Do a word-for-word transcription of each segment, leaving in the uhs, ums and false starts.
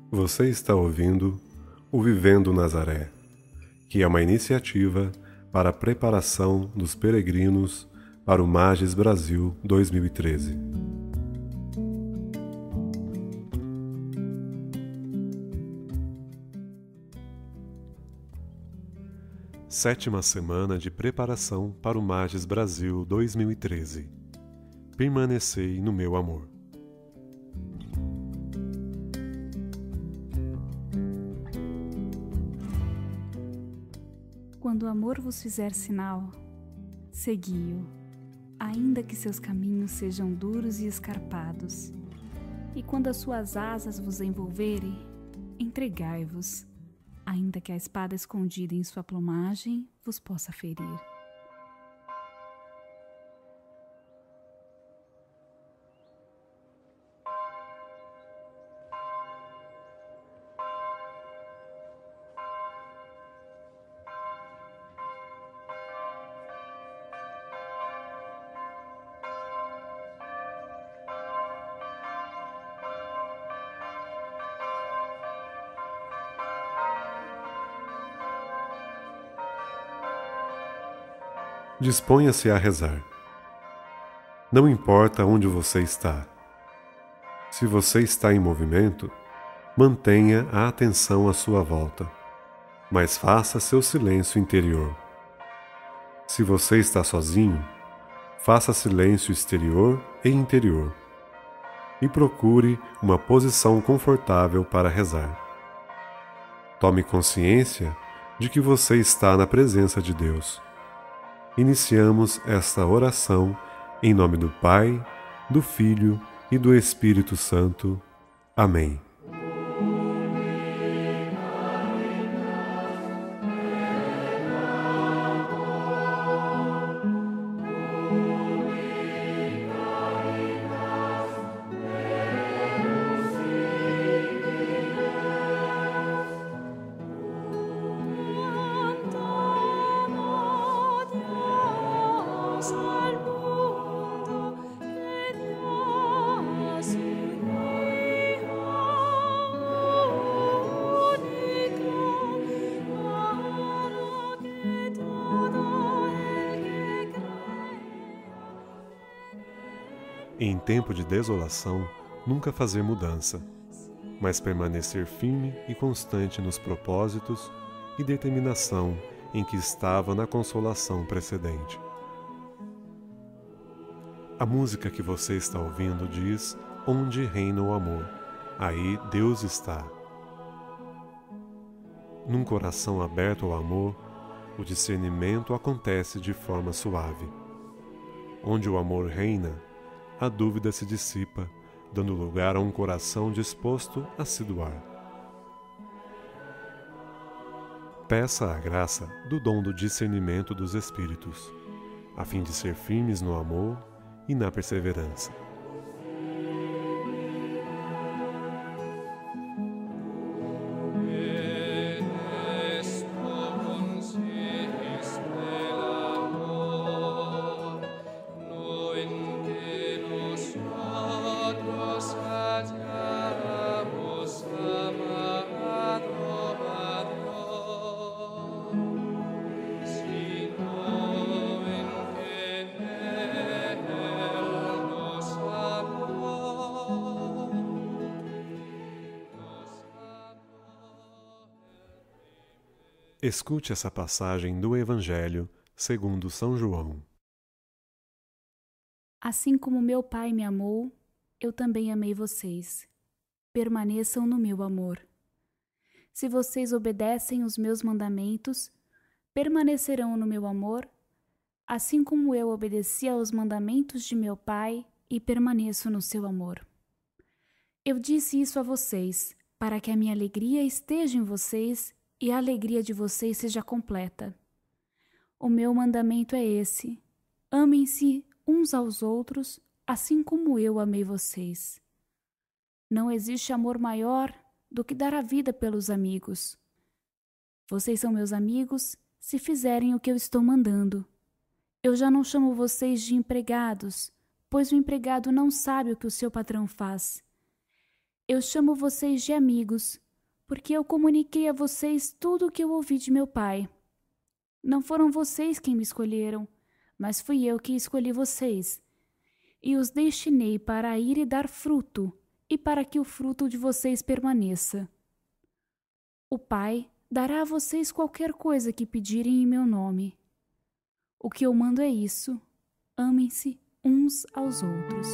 Você está ouvindo o Vivendo Nazaré, que é uma iniciativa para a preparação dos peregrinos para o Magis Brasil dois mil e treze. Sétima semana de preparação para o Magis Brasil dois mil e treze. Permanecei no meu amor. Quando o amor vos fizer sinal, segui-o, ainda que seus caminhos sejam duros e escarpados. E quando as suas asas vos envolverem, entregai-vos, ainda que a espada escondida em sua plumagem vos possa ferir. Disponha-se a rezar. Não importa onde você está. Se você está em movimento, mantenha a atenção à sua volta, mas faça seu silêncio interior. Se você está sozinho, faça silêncio exterior e interior, e procure uma posição confortável para rezar. Tome consciência de que você está na presença de Deus. Iniciamos esta oração em nome do Pai, do Filho e do Espírito Santo. Amém. Em tempo de desolação, nunca fazer mudança, mas permanecer firme e constante nos propósitos e determinação em que estava na consolação precedente. A música que você está ouvindo diz: onde reina o amor, aí Deus está. Num coração aberto ao amor, o discernimento acontece de forma suave. Onde o amor reina, a dúvida se dissipa, dando lugar a um coração disposto a se doar. Peça a graça do dom do discernimento dos Espíritos, a fim de ser firmes no amor e na perseverança. Escute essa passagem do Evangelho segundo São João. Assim como meu Pai me amou, eu também amei vocês. Permaneçam no meu amor. Se vocês obedecem os meus mandamentos, permanecerão no meu amor, assim como eu obedeci aos mandamentos de meu Pai e permaneço no seu amor. Eu disse isso a vocês, para que a minha alegria esteja em vocês e a alegria de vocês seja completa. O meu mandamento é esse: amem-se uns aos outros, assim como eu amei vocês. Não existe amor maior do que dar a vida pelos amigos. Vocês são meus amigos se fizerem o que eu estou mandando. Eu já não chamo vocês de empregados, pois o empregado não sabe o que o seu patrão faz. Eu chamo vocês de amigos, porque eu comuniquei a vocês tudo o que eu ouvi de meu Pai. Não foram vocês quem me escolheram, mas fui eu que escolhi vocês, e os destinei para ir e dar fruto, e para que o fruto de vocês permaneça. O Pai dará a vocês qualquer coisa que pedirem em meu nome. O que eu mando é isso: amem-se uns aos outros.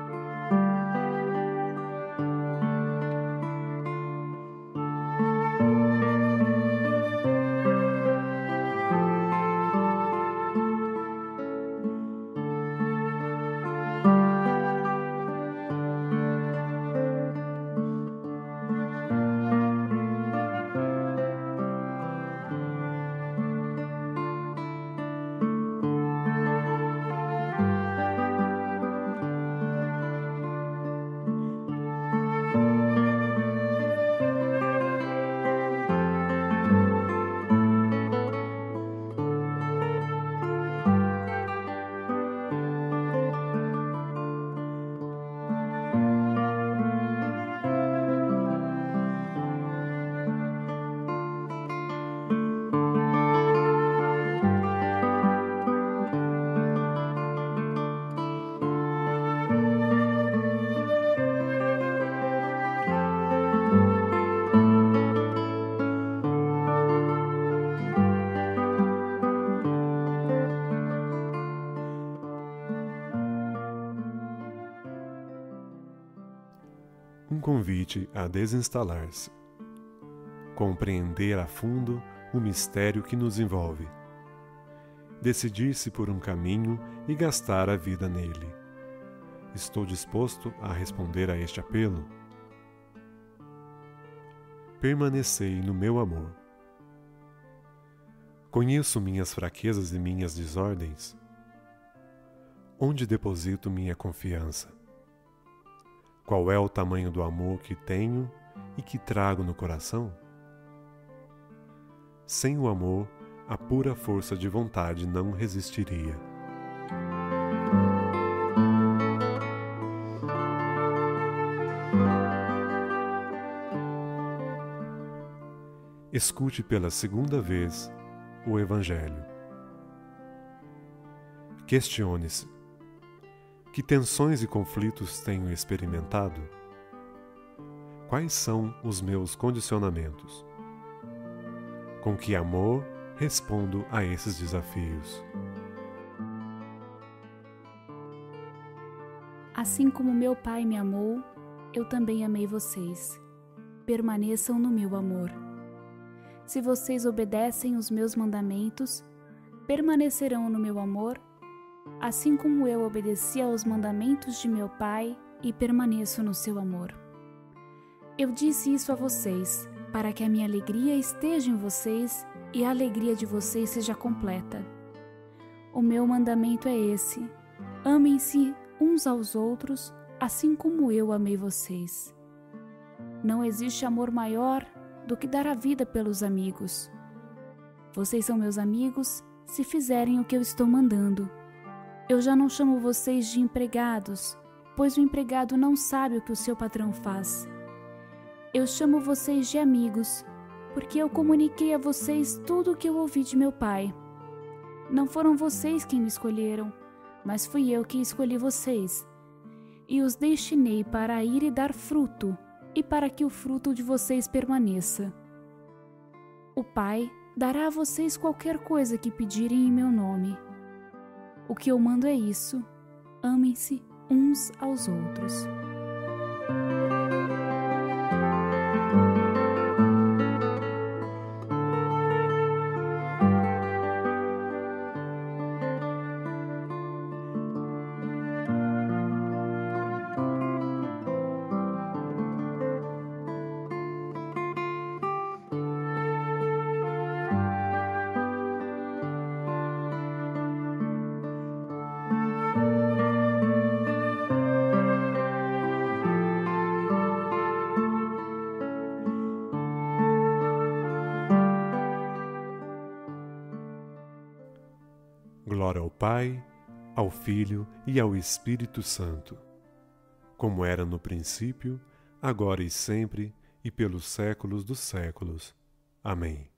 Um convite a desinstalar-se. Compreender a fundo o mistério que nos envolve. Decidir-se por um caminho e gastar a vida nele. Estou disposto a responder a este apelo? Permanecei no meu amor. Conheço minhas fraquezas e minhas desordens. Onde deposito minha confiança? Qual é o tamanho do amor que tenho e que trago no coração? Sem o amor, a pura força de vontade não resistiria. Escute pela segunda vez o Evangelho. Questione-se: que tensões e conflitos tenho experimentado? Quais são os meus condicionamentos? Com que amor respondo a esses desafios? Assim como meu Pai me amou, eu também amei vocês. Permaneçam no meu amor. Se vocês obedecem os meus mandamentos, permanecerão no meu amor, assim como eu obedeci aos mandamentos de meu Pai e permaneço no seu amor. Eu disse isso a vocês, para que a minha alegria esteja em vocês e a alegria de vocês seja completa. O meu mandamento é esse: amem-se uns aos outros, assim como eu amei vocês. Não existe amor maior do que dar a vida pelos amigos. Vocês são meus amigos se fizerem o que eu estou mandando. Eu já não chamo vocês de empregados, pois o empregado não sabe o que o seu patrão faz. Eu chamo vocês de amigos, porque eu comuniquei a vocês tudo o que eu ouvi de meu Pai. Não foram vocês quem me escolheram, mas fui eu que escolhi vocês, e os destinei para ir e dar fruto, e para que o fruto de vocês permaneça. O Pai dará a vocês qualquer coisa que pedirem em meu nome. O que eu mando é isso: amem-se uns aos outros. Glória ao Pai, ao Filho e ao Espírito Santo, como era no princípio, agora e sempre, e pelos séculos dos séculos. Amém.